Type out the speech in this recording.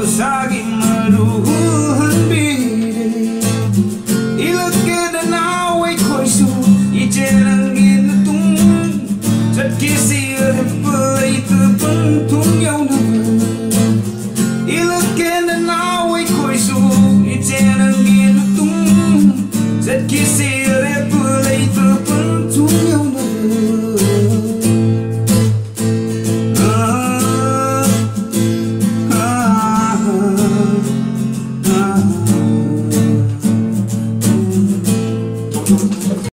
sagi maruhan bire ilake da nawai khoisu icherang in tung chat kisi pai tu pun tung yau na ilake da nawai khoisu icherang in tung chat kisi